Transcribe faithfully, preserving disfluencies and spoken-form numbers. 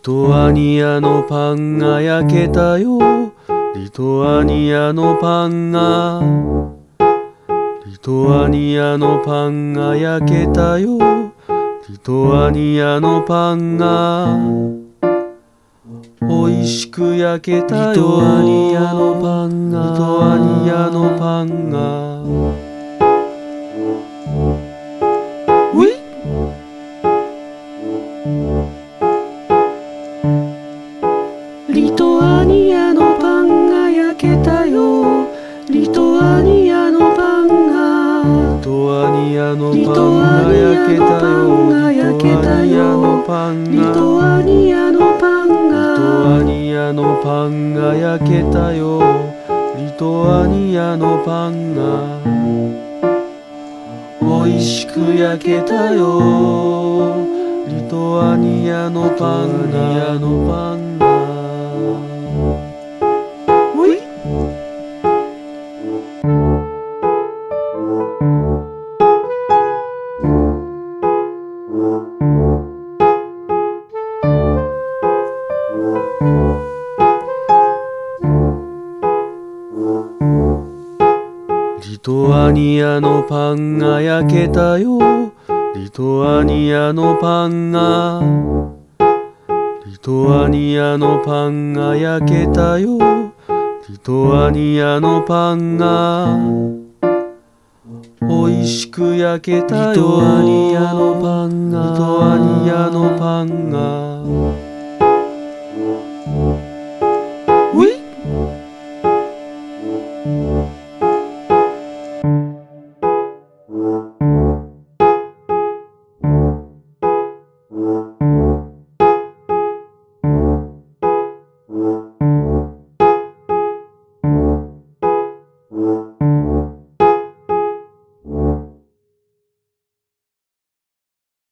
トアニアのパンが焼けたよ。リトアニアのパンがリトアニアのパンが焼けたよ。リトアニアのパンがおいしく焼けたよ。リトアニアのパンがリトアニアのパンがういリトアニアのパンが焼けたよ。リトアニアのパンがリトアニアのパンが焼けたよ。リトアニアのパンがリトアニアのパンがリトアニアのパンが焼けたよ。リトアニアのパンがおいしく焼けたよ。リトアニアのパンがのパンがおいリトアニアのパンが焼けたよ。リトアニアのパンがリトアニアのパンが焼けたよ。リトアニアのパンがおいしく焼けたよ。リトアニアのパンがリトアニアのパンが